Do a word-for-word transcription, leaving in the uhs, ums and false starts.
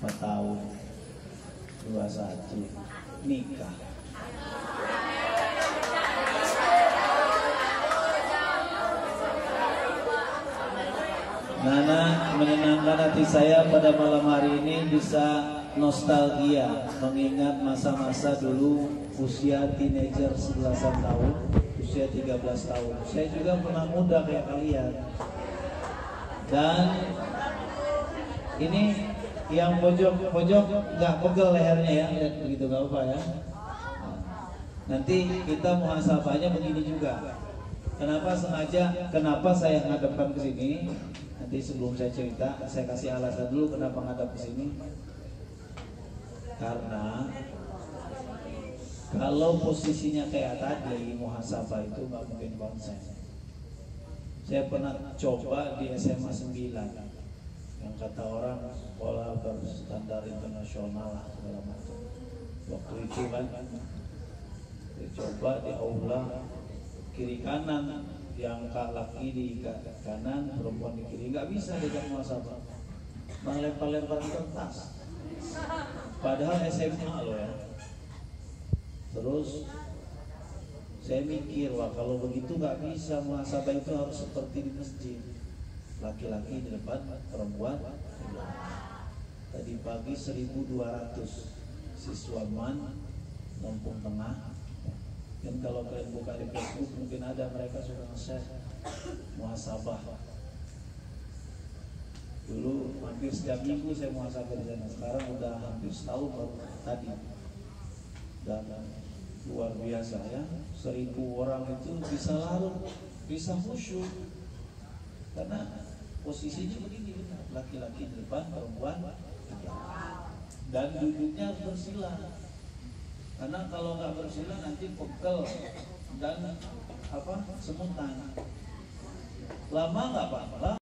empat tahun, dua puluh satu, nikah. Nana menyenangkan hati saya pada malam hari ini bisa nostalgia, mengingat masa-masa dulu usia teenager sebelasan tahun, usia tiga belas tahun. Saya juga pernah muda kayak kalian. Dan ini yang pojok-pojok nggak pegel lehernya ya, begitu nggak apa ya. Nanti kita muhasabahnya begini juga. Kenapa sengaja, kenapa saya ngadepkan ke sini? Nanti sebelum saya cerita, saya kasih alasan dulu kenapa ngadep ke sini. Karena kalau posisinya kayak tadi, muhasabah itu nggak mungkin konsen. Saya pernah coba di S M A sembilan, yang kata orang sekolah berstandar internasional lah segala macam. Waktu itu kan, dicoba di aula kiri kanan, yang laki di kanan, perempuan di kiri, nggak bisa diajak muhasabah, melempar-lempar kertas. Padahal S M A loh ya. Terus saya mikir, wah kalau begitu nggak bisa, muhasabah itu harus seperti di masjid, laki-laki di depan, perempuan di belakang. Tadi pagi seribu dua ratus siswa man Lampung Tengah. Dan kalau kalian buka di Facebook mungkin ada, mereka sudah nge-share muhasabah. Dulu hampir setiap minggu saya muhasabah di sana. Sekarang udah hampir setahun baru tadi. Dan luar biasa ya, seribu orang itu bisa larut, bisa khusyuk. Karena posisinya begini, laki-laki di depan, perempuan di belakang. Dan duduknya harus bersila. Karena kalau nggak bersila nanti pegel dan apa semutan. Lama nggak Pak?